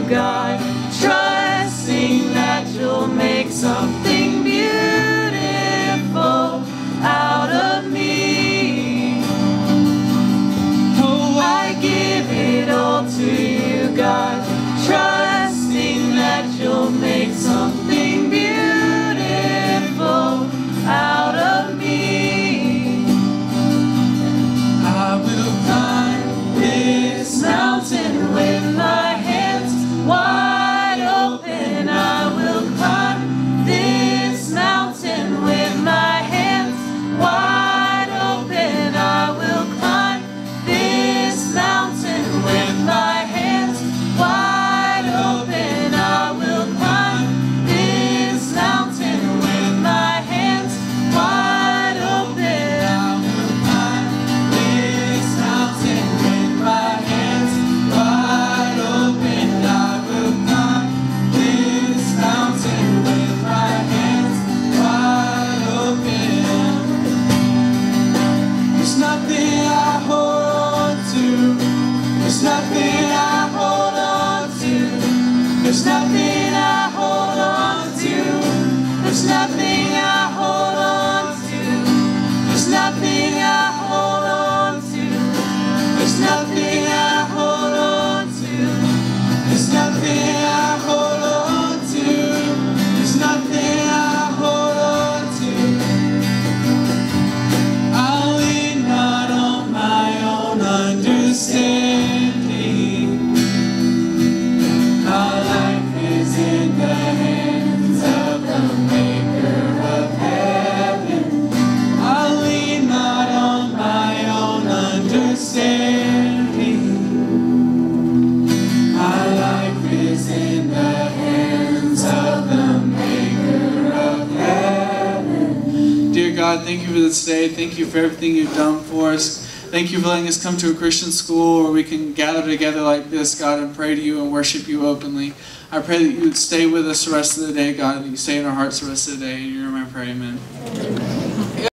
God, trusting that you'll make something beautiful out of me. Oh, I give it all to you, God, trusting that you'll make something beautiful out of me. I will climb this mountain with my hands wide open. I will climb this mountain with my hands wide open. I will climb this mountain with my hands wide open. I will climb this mountain with my hands wide open. I will climb this mountain with my hands wide open. I will climb this mountain with my hands wide open. There's nothing I hold on to. There's nothing I hold on to. There's nothing I hold on to. There's nothing I hold on to. There's nothing I hold on to. There's nothing I hold on to. There's nothing I hold on to. There's nothing I hold on to. I'll lean not on my own understanding. My life is in the hands of the Maker of heaven. I'll lean not on my own understanding. My life is in the hands of the Maker of heaven. Dear God, thank you for this day. Thank you for everything you've done for us. Thank you for letting us come to a Christian school where we can gather together like this, God, and pray to you and worship you openly. I pray that you would stay with us the rest of the day, God, and that you stay in our hearts the rest of the day. In your name I pray, amen.